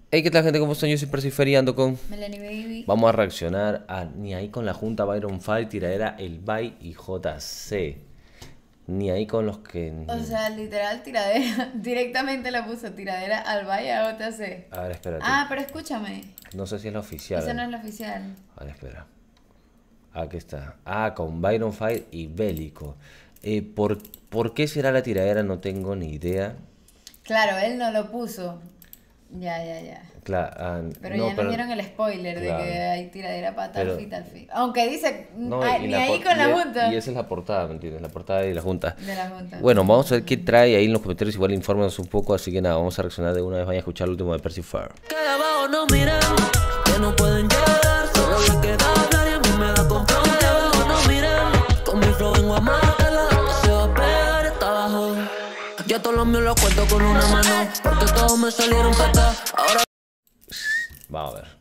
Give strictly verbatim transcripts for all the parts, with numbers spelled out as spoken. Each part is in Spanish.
Hey, ¿qué tal, gente? ¿Cómo están? Yo soy Percifer y ando con Melanie Baby. Vamos a reaccionar a Ni ahí con la Junta, Byron Fight, tiradera El Bay y J C. Ni ahí con los que... O sea, literal tiradera. Directamente la puso tiradera al Valle a J C. A ver, espérate. Ah, pero escúchame. No sé si es la oficial. Esa no es la oficial. A ver, espera. Aquí está. Ah, con Byron Fight y Bélico. Eh, ¿por, ¿Por qué será la tiradera? No tengo ni idea. Claro, él no lo puso. Ya, ya, ya. Claro, ah, Pero no, ya pero, nos dieron el spoiler claro. de que hay tiradera para tal Pero- fin, tal fin. Aunque dice, no, ay, y ni la ahí por- con y la e- junta. Y esa es la portada, ¿me entiendes? La portada y la Junta. De la junta. Bueno, vamos a ver qué trae ahí en los comentarios. Igual infórmanos un poco. Así que nada, vamos a reaccionar de una vez. Vayan a escuchar el último de Percifer. Que de abajo no miren, que no pueden llegar, solo le queda hablar y a mí me da confianza. Que de abajo no miren, con mi flow vengo a matarla, se va a pegar hasta abajo. Ya todos los míos los cuento con una mano, porque todos me salieron pata. Ahora Vamos a ver.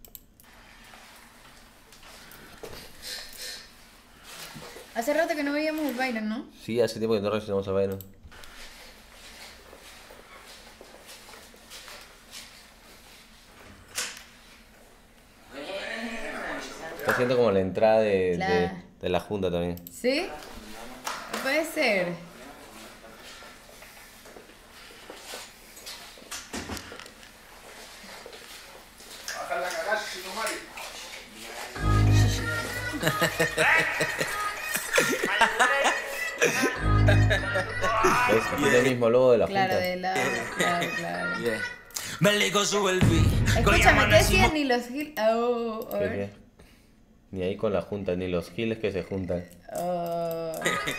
Hace rato que no veíamos el Byron, ¿no? Sí, hace tiempo que no reaccionamos a Byron. Está haciendo como la entrada de, de, Claro. de la Junta también. ¿Sí? Puede ser. ¿Ves? Aquí tiene el mismo logo de la Claro, Junta. de la... Claro, claro. Bélico sube el beat. Escúchame, ¿qué decían ni los Gil? Oh, a ¿Qué, ver. qué? Ni ahí con la Junta, ni los giles que se juntan. Oh.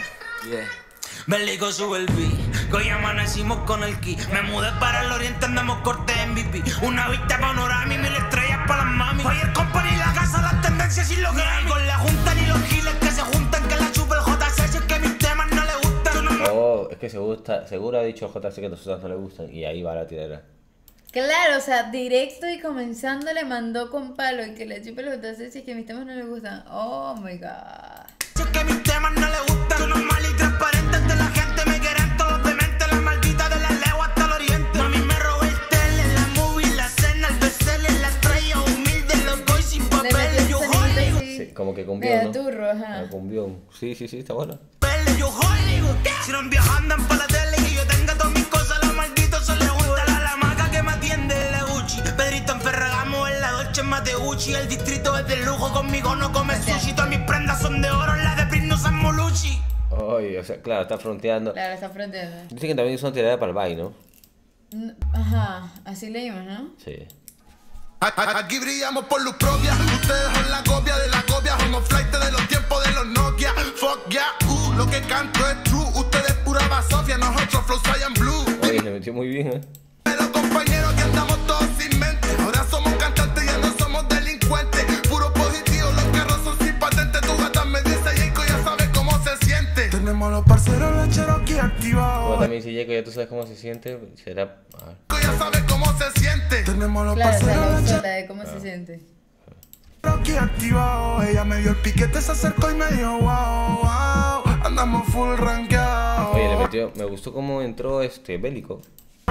Bélico sube el beat, que hoy amanecimos con el ki. Me mudé para el oriente, andamos corte M V P. Una vista panorama y mil estrellas para las mami. Fire Company, la casa, las tendencias y los Grammy. Con la junta ni los giles que se juntan, que la chupa el J C, si es que mis temas no le gustan. Tú no me- Oh, es que seguro, está, seguro ha dicho J C que a nosotros no le gustan. Y ahí va la tiradera. Claro, o sea, directo y comenzando le mandó con palo y que le chupe los J C si es que mis temas no le gustan. Oh my god. Si es que mis temas no le gustan. Tú normal y transparente ante la gente. Me quieren todos los dementes, la maldita de la leo hasta el oriente. Mami me robé el tele, la movie, la cena, el bestseller, la estrella humilde, los boys sin Le mete papel. el Yo sonidito Hollywood, así. Sí, como que con Medio ¿no? turro, ajá. Ah, con Bion. Sí, sí, sí, está bueno. papel, yo Hollywood. Si no viajan para la tele y yo tenga todas mis cosas, los malditos se les gusta la lamaca que me atiende la Gucci. Pedrito en Ferragamo, en la Dolce en Mateucci. El distrito es de lujo, conmigo no come sushi. Todas mis prendas son de oro, las de Prince no son Molucci. Ay, o sea, claro, está fronteando. Claro, está fronteando. Dicen que también es una tiradera para el Bay, ¿no? N- Ajá, así leímos, ¿no? Sí. A- a- Aquí brillamos por luz propia. Ustedes son la copia de la copia. Somos flight de los tiempos de los Nokia. Fuck yeah, uh, lo que canto es true. Ustedes pura basofia, nosotros flow Cyan Blue. Oye, le metió muy bien, ¿eh? Los compañeros que andamos todos sin mente. Ahora somos cantantes, ya no somos delincuentes. Puro positivo, los carros son sin patente. Tu gata me dice Jaco, ya sabes cómo se siente. Tenemos los parceros lecheros aquí Como activados. también dice Jaco, ya tú sabes cómo se siente. Será. A ver. Ya sabes cómo se siente. Tenemos los Claro, o sea, parceros la lecheros usó, la de cómo se siente. aquí activado. Ella me dio el piquete, se acercó y me dijo wow, wow. Andamos full rankeado. Oye, le metió. Me gustó cómo entró este Bélico.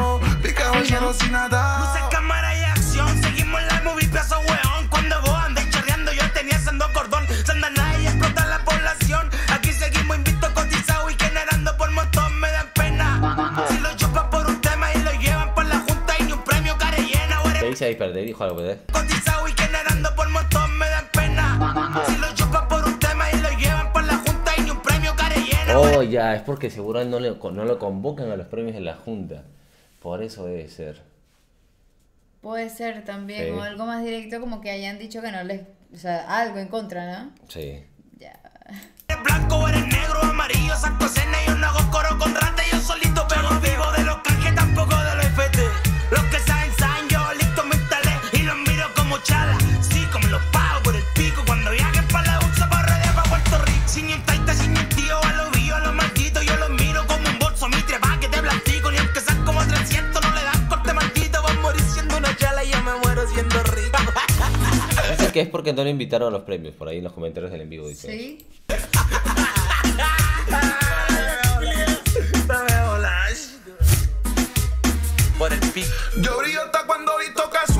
Pica bañero sin nada. Luces, cámara y acción. Seguimos la movie, pedazo hueón. Cuando vos andes chorreando, yo tenía haciendo cordón. Sandana y explota la población. Aquí seguimos invictos, cotizados y generando por montón. Me dan pena. Si lo chupan por un tema y lo llevan por la junta y ni un premio care llena. O ¿Qué eres dice ahí? Espérate, dijo algo, ¿verdad? cotizado y generando por montón. Me dan pena. Si lo chupan por un tema y lo llevan por la junta y ni un premio care llena. Oh, ya, es porque seguro no, le, no lo convocan a los premios de la Junta. Por eso debe ser. Puede ser también, Sí. o algo más directo como que hayan dicho que no les... O sea, algo en contra, ¿no? Sí. Ya. Eres blanco o eres negro, amarillo, saco escena. Yo no hago coro con rata, yo solito pego vivo de los canjes, tampoco de los F T. Los que saben, saben, yo listo me instalé y los miro como chala. Sí, como los pago por el pico cuando viajen para la bolsa, para redes, para Puerto Rico. Sin ni un taita, sin ni un tío, a los billos, a los malditos, yo los miro como un bolso, mi trepa que te platico. Ni aunque sean como trescientos, no le dan corte maldito, va a morir siendo una chala y yo me muero siendo rico. Parece que es porque no le invitaron a los premios. Por ahí en los comentarios del en vivo dice. ¿Sí? Por el pico. Yo brillo hasta cuando vi toca su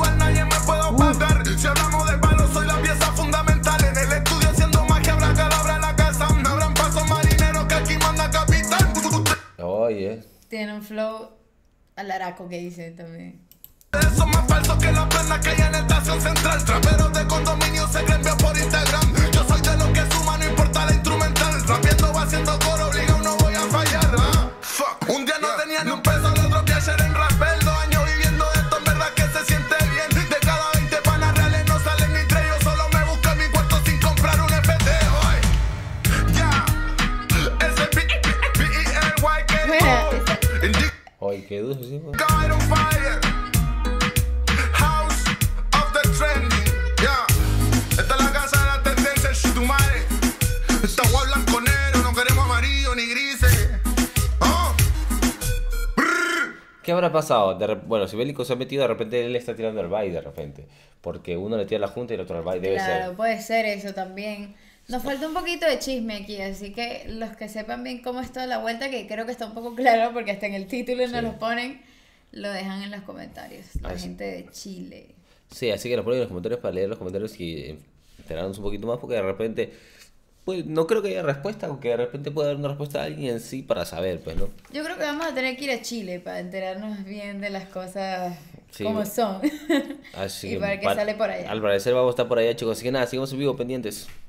al araco que dicen también. Eso más falso que la plana que hay en la estación central. Traperos de condominio se creen bien por Instagram. Yo soy de los que suma, no importa la instrumental. Rapiendo va haciendo coro, obligado no voy a fallar. ¿Ah? Fuck. Un día no tenía ni un peso, el otro día ayer en rapel. Dos años viviendo de esto, en verdad que se siente bien. De cada veinte panas reales no salen ni tres. Yo solo me busco en mi cuarto sin comprar un F T. Hoy, ya, ese P E L Y K O. Indica Ay, qué dulce, sí, pues. God on fire. House of the trending. Yeah. Esta es la casa de la tendencia, el tu madre. Esta agua blanco negro, no queremos amarillo ni grises. Oh. Brr. ¿Qué habrá pasado? De rep- bueno, si Bélico se ha metido, de repente él está tirando el bye de repente. Porque uno le tira la junta y el otro al bye, debe Claro, ser. puede ser eso también. Nos falta un poquito de chisme aquí, así que los que sepan bien cómo es toda la vuelta, que creo que está un poco claro porque hasta en el título nos Sí. lo ponen, lo dejan en los comentarios. La Así. gente de Chile. Sí, así que nos ponen en los comentarios para leer los comentarios y enterarnos un poquito más, porque de repente, pues no creo que haya respuesta, aunque de repente puede haber una respuesta a alguien en sí para saber, pues, ¿no? Yo creo que vamos a tener que ir a Chile para enterarnos bien de las cosas Sí. como son. Así y para que pa- sale por allá. Al parecer vamos a estar por allá, chicos. Así que nada, sigamos en vivo pendientes.